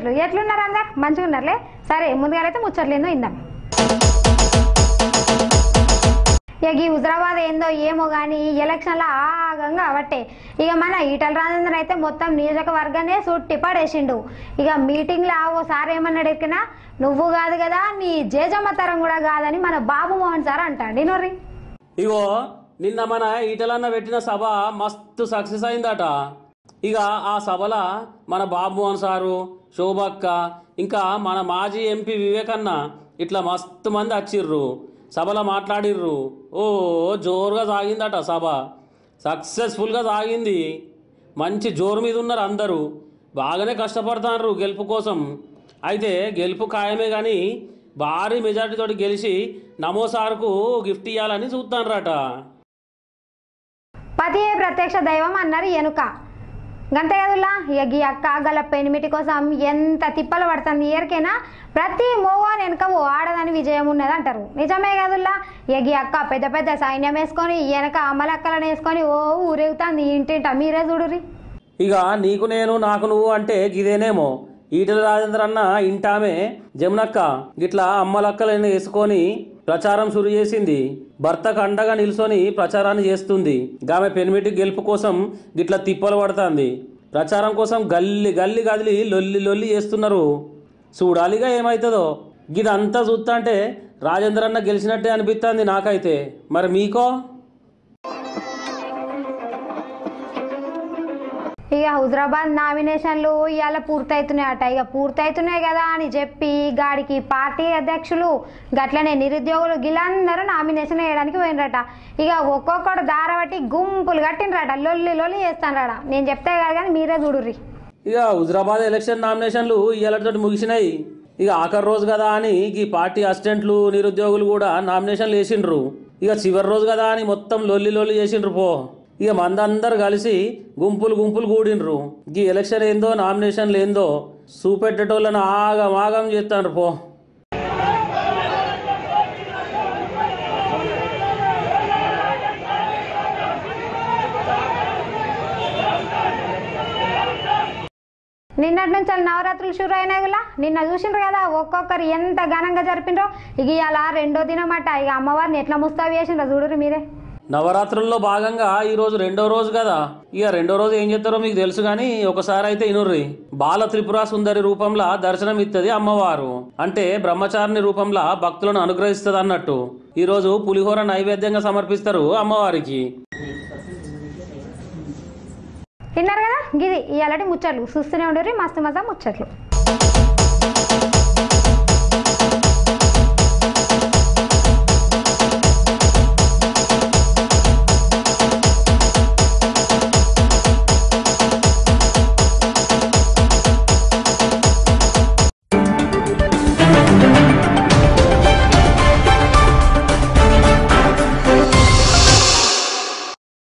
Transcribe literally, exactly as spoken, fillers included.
ముచ్చట్లు ఎట్లున్నారు అందరు మంచిగా ఉన్నారులే సరే ముందుగా అయితే ముచ్చట్లు ఏందో ఇందాం ఇక ఈ హుజరాబాద్ ఏందో ఏమో కానీ ఎలక్షన్లో ఆగంగా అవట్టే ఇక మన ఈటల రాజేంద్ర అయితే మొత్తం నియోజకవర్గానే సుట్టి పడేసిండు ఇక మీటింగ్లో ఓసారి ఏమన్నాడు ఎక్కినా నువ్వు కాదు కదా నీ జేజమ్మ తరం కూడా కాదని మన బాబు మోహన్ సార్ అంటాడు నోరి ఇగో నిన్న మన ఈటలన్న పెట్టిన సభ మస్తు సక్సెస్ అయిందట ఇక ఆ సభలో మన బాబు మోహన్ సారు శోభక్క ఇంకా మన మాజీ ఎంపీ వివేకన్న ఇట్లా మస్తు మంది వచ్చిర్రు సభలో మాట్లాడిర్రు ఓ జోరుగా సాగిందట సభ సక్సెస్ఫుల్గా సాగింది మంచి జోరు మీద ఉన్నారు అందరూ బాగానే కష్టపడుతున్నారు గెలుపు కోసం అయితే గెలుపు ఖాయమే కానీ భారీ మెజార్టీతో గెలిచి నమో సార్కు గిఫ్ట్ ఇవ్వాలని చూస్తానరట పతియే ప్రత్యక్ష దైవం అన్నారు ఎనుక గంతే కదులా ఇక ఈ అక్క గల పెనిమిటి కోసం ఎంత తిప్పలు పడుతుంది ఎరికైనా ప్రతి మోగాని వెనుక ఓ ఆడదని విజయం ఉన్నది అంటారు నిజమే కదుల్లా ఇక ఈ అక్క పెద్ద పెద్ద సైన్యం వేసుకొని వెనక అమ్మలక్కలను వేసుకొని ఓ ఊరేగుతుంది ఇంటింట మీరే చూడురి ఇక నీకు నేను నాకు నువ్వు అంటే గిదేనేమో ఈటల రాజేంద్ర అన్న ఇంటామే జమునక్క గిట్లా అమ్మలక్కలను వేసుకొని ప్రచారం షురు చేసింది భర్తకు అండగా నిల్చొని ప్రచారాన్ని చేస్తుంది ఆమె పెనిమిటి గెలుపు కోసం గిట్లా తిప్పలు పడుతుంది ప్రచారం కోసం గల్లి గల్లి గదిలి లొల్లి లొల్లి చేస్తున్నారు చూడాలిగా ఏమవుతుందో గిదంతా చూస్తా అంటే రాజేంద్ర అన్న గెలిచినట్టే అనిపిస్తుంది నాకైతే మరి మీకో ఇక హుజరాబాద్ నామినేషన్లు ఇవాళ పూర్తవుతున్నాయట ఇక పూర్తవుతున్నాయి కదా అని చెప్పి గాడికి పార్టీ అధ్యక్షులు గట్లనే నిరుద్యోగులు గిలందరూ నామినేషన్ వేయడానికి పోయినరట ఇక ఒక్కొక్కడు దారబట్టి గుంపులు కట్టినరట లొల్లి లొల్లి చేస్తానరట నేను చెప్తే కాదు కానీ మీరే చూడుర్రి ఇక హుజరాబాద్ ఎలక్షన్ నామినేషన్లు ఇవాళతో ముగిసినాయి ఇక ఆఖరి రోజు కదా అని ఈ పార్టీ అసిస్టెంట్లు నిరుద్యోగులు కూడా నామినేషన్లు వేసిండ్రు ఇక చివరి రోజు కదా అని మొత్తం లొల్లి లొల్లి చేసిండ్రు పో ఇక మందందరు కలిసి గుంపులు గుంపులు కూడిండ్రు ఈ ఎలక్షన్ ఏందో నామినేషన్లు ఏందో చూపెట్టేటోళ్ళని ఆగం ఆగం చేస్తాండ్రు పో నిన్నటి నుంచి నవరాత్రులు షురు అయినాయి కూడా నిన్న చూసిండ్రు కదా ఒక్కొక్కరు ఎంత ఘనంగా జరిపిండ్రో ఇక ఇలా రెండో దినమాట ఇక అమ్మవారిని ఎట్లా ముస్తాబు చేసిండ్రో చూడురు మీరే నవరాత్రుల్లో భాగంగా ఈ రోజు రెండో రోజు కదా ఇక రెండో రోజు ఏం చేస్తారో మీకు తెలుసు కానీ ఒకసారి అయితే ఇనుర్రి బాల త్రిపుర సుందరి రూపంలో దర్శనం ఇస్తుంది అమ్మవారు అంటే బ్రహ్మచారిణి రూపంలో భక్తులను అనుగ్రహిస్తుంది అన్నట్టు ఈ రోజు పులిహోర నైవేద్యంగా సమర్పిస్తారు అమ్మవారికి విన్నారు కదా గిది ఇలాంటి ముచ్చట్లు చూస్తూనే ఉండరు మస్తు మజా ముచ్చట్లు